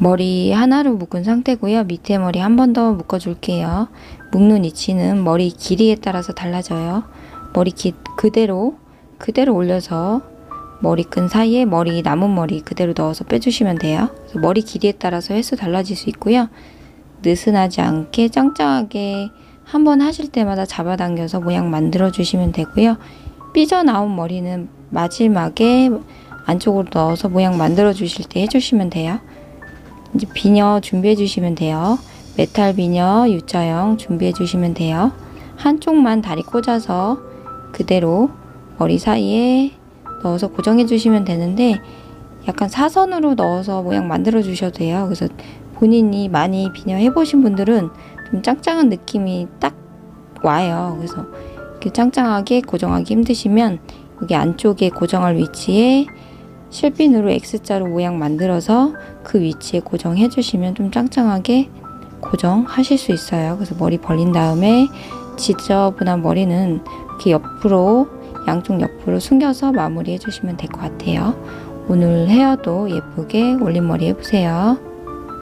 머리 하나로 묶은 상태고요. 밑에 머리 한 번 더 묶어 줄게요. 묶는 위치는 머리 길이에 따라서 달라져요. 머리 그대로 올려서 머리끈 사이에 남은 머리 그대로 넣어서 빼주시면 돼요. 그래서 머리 길이에 따라서 횟수 달라질 수 있고요. 느슨하지 않게 짱짱하게 한번 하실 때마다 잡아당겨서 모양 만들어 주시면 되고요. 삐져나온 머리는 마지막에 안쪽으로 넣어서 모양 만들어 주실 때 해주시면 돼요. 이제 비녀 준비해 주시면 돼요. 메탈 비녀 U자형 준비해 주시면 돼요. 한쪽만 다리 꽂아서 그대로 머리 사이에 넣어서 고정해 주시면 되는데, 약간 사선으로 넣어서 모양 만들어 주셔도 돼요. 그래서 본인이 많이 비녀 해보신 분들은 좀 짱짱한 느낌이 딱 와요. 그래서 이렇게 짱짱하게 고정하기 힘드시면 여기 안쪽에 고정할 위치에 실핀으로 X자로 모양 만들어서 그 위치에 고정해 주시면 좀 짱짱하게 고정하실 수 있어요. 그래서 머리 벌린 다음에 지저분한 머리는 이렇게 양쪽 옆으로 숨겨서 마무리 해주시면 될 것 같아요. 오늘 헤어도 예쁘게 올린 머리 해보세요.